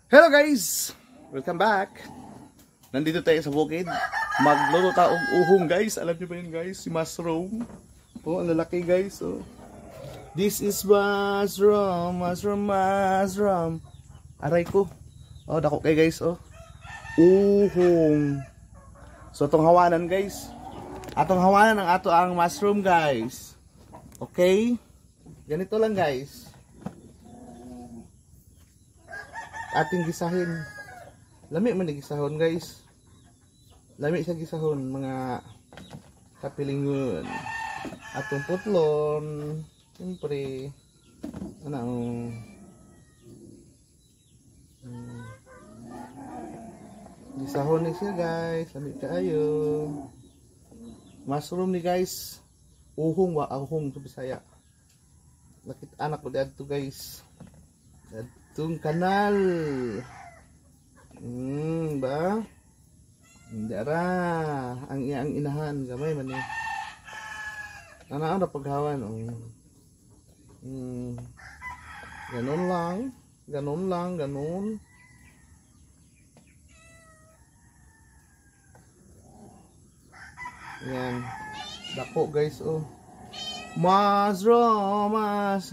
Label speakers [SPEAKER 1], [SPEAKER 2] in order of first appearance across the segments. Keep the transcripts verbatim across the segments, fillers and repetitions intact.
[SPEAKER 1] Hello guys! Welcome back! Nandito tayo sa bukid. Magluto tayo og uhong guys. Alam niyo ba yun guys? Si mushroom. Oh, ang lalaki guys. Oh. This is mushroom, mushroom, mushroom. Aray ko. Oh, dako kay guys. Oh. Uhong. So, itong hawanan guys. Atong hawanan ang ato ang mushroom guys. Okay? Ganito lang guys. Ating gisahin. Lami man gisahon guys. Lami sa gisahon mga kapilingon. Atong putlon, siyempre ano um, gisahon ni siya guys. Lami kaayo. Mushroom ni guys. Uhong wa ahong sa Bisaya. Nakit anak ko dito guys. Itong kanal. Hmm, ba? Hindi ara. Ang iyang inahan. Gamay man eh. Ano na paghawan. Oh. Hmm. Ganon lang. Ganon lang. Ganon. Yan. Dako guys. Oh. Mushroom. Mas.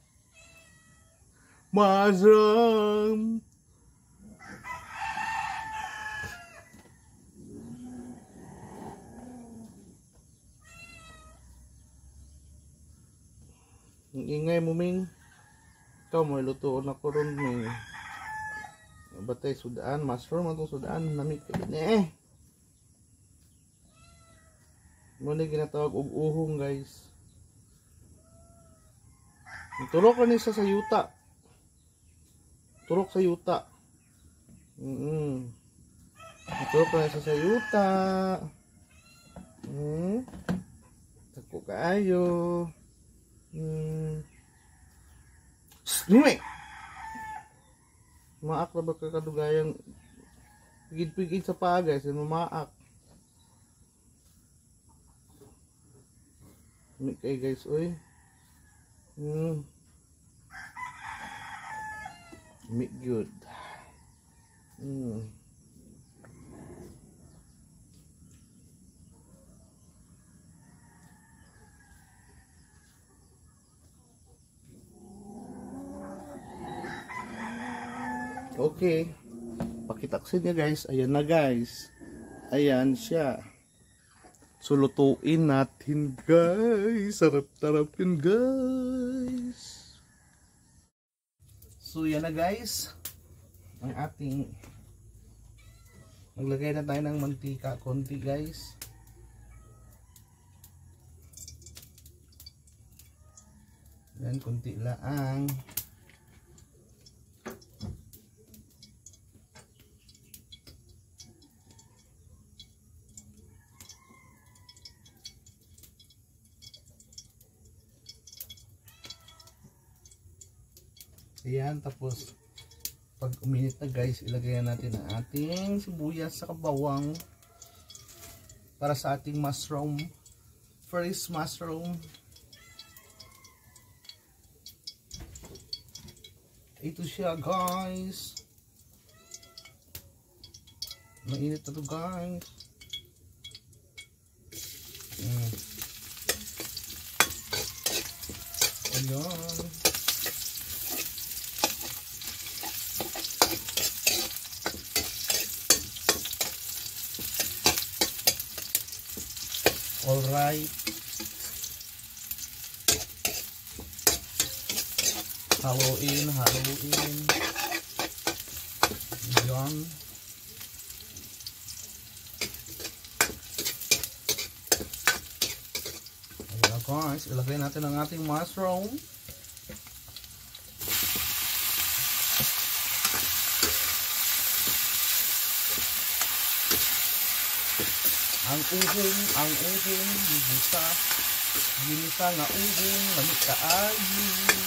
[SPEAKER 1] Mushroom. Ang ingay mo ming. Ikaw mo ilutoon ako ron may. Batay sudaan. Mushroom atong sudaan. Namig ka din eh. Muna ginatawag og uhong guys. Turok ka nisa sa yuta. Turok sa yuta. Mm -hmm. Turok ka nisa sa yuta. Hmm. Tako kaayo. Hmm. Snumi. Maak na ba kakadugayang pigid-pigid sa paa guys. Maak. Snumi kayo guys. Uy. Hmm. Meat good. Hmm. Okay. Pakitaksin niya guys. Ayan na guys. Ayan siya. So lutuin natin guys. Sarap-tarapin guys. So yan na guys. Ang ating maglagay na tayo ng mantika konti guys. Yan konti lang. Ayan, tapos pag uminit na guys, ilagay natin ang ating sibuyas sa bawang para sa ating mushroom, fresh mushroom. Ito siya guys. Mainit na to guys. Mm. Ayan. Alright. Haluin, haluin. Yan. Ayan guys, ilagay natin ang ating mushroom. Ang uhong, ang uhong, ginisa, ginisa nga uhong, lamig kaayo.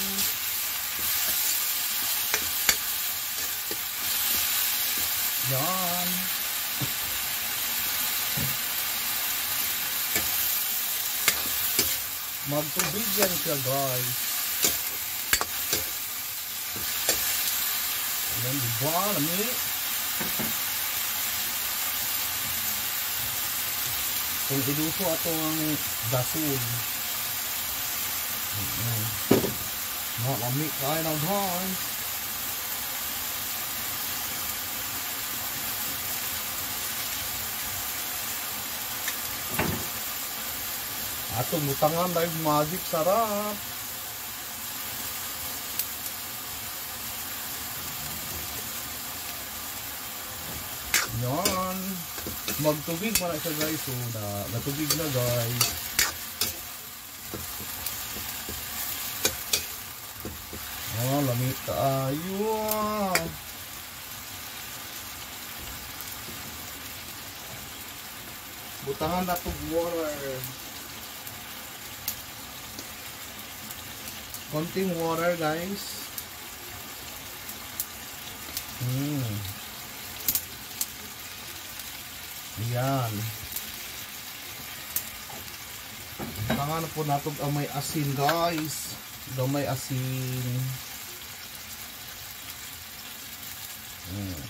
[SPEAKER 1] Yan. Magtubig yan siya guys. Yan Yan, diba? Lami. Kung iluso ato ang gasol. Makamit kayo ng guys. Atong butangan dahil magic sarap. Yan. Magtubig pa na siya guys. So, na, natubig na guys. Oh, lamig tayo. Butangan na itong water. Konting water guys. Hmm. Ayan. Butangan na po natin ang may asin guys. Gamay asin. Hmm.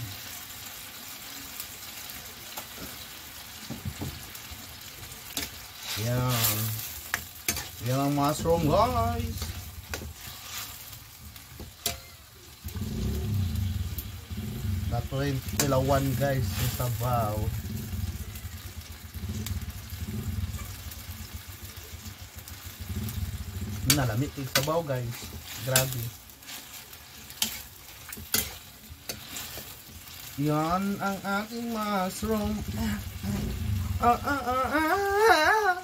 [SPEAKER 1] Yan. Yan ang mushroom guys. Dato rin tilawan guys sa sabaw. Nalamit yung sabaw guys. Grabe. Yan ang ating mushroom. Ah, ah, ah, ah.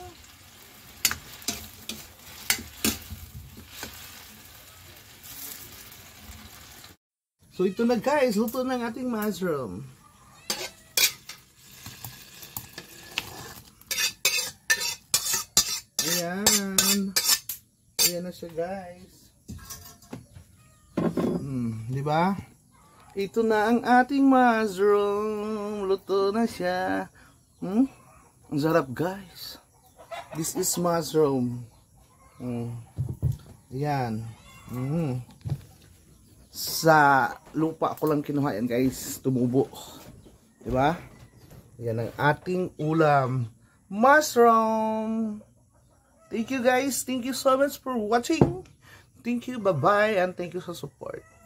[SPEAKER 1] So ito na guys, luto ng ating mushroom. Ayan. Ayan na siya guys. Hmm, di ba? Ito na ang ating mushroom. Luto na siya. Hmm? Ang sarap guys. This is mushroom. Hmm. Ayan. Hmm. Sa lupa ko lang kinuha yan guys. Tumubo. Di ba? Yan ang ating ulam. Mushroom. Thank you guys. Thank you so much for watching. Thank you. Bye-bye. And thank you for support.